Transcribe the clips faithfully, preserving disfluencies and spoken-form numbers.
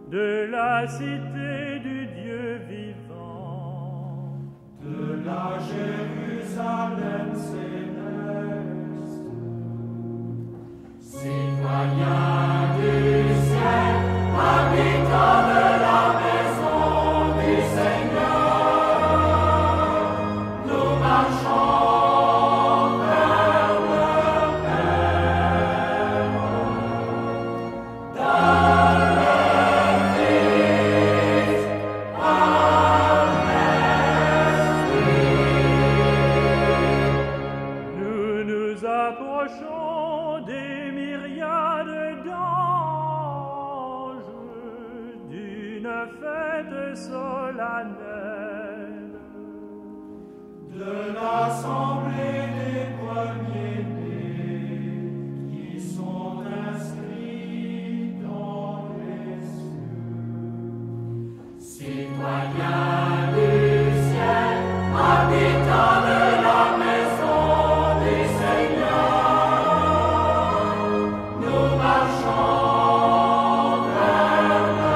de la cité du Dieu vivant, de la Jérusalem céleste, citoyens du ciel, habitants de la maison du Seigneur, nous marchons vers le Père. Dans le Fils, par l'Esprit. nous nous approchons des myriades d'anges d'une fête solennelle. De l'assemblée des premiers-nés qui sont inscrits dans les cieux. Citoyens du ciel, habitants de la maison du Seigneur, nous marchons vers le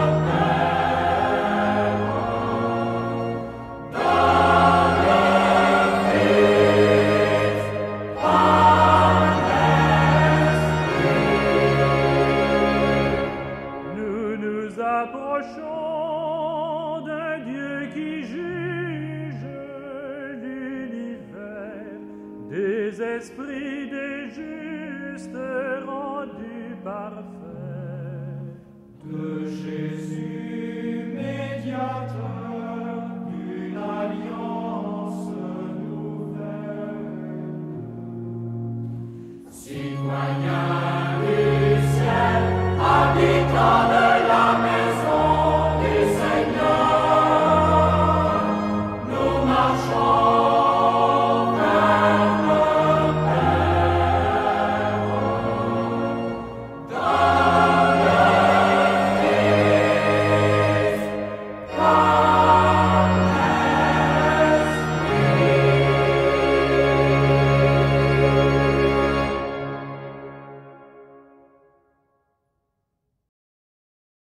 Père. Dans le Fils, par l'Esprit. Nous nous approchons d'un Dieu qui juge l'univers, des esprits des justes